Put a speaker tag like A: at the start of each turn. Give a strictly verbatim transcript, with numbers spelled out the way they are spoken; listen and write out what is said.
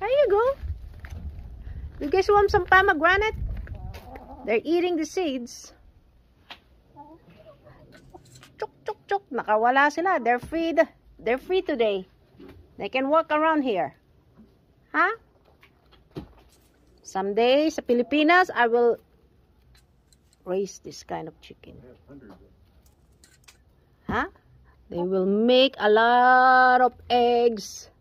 A: you go. You guys want some pomegranate? They're eating the seeds. Chuk, chuk, chuk. Nakawala sila. They're free. They're free today. They can walk around here. Huh? Someday, sa Pilipinas, I will raise this kind of chicken. Huh? They will make a lot of eggs.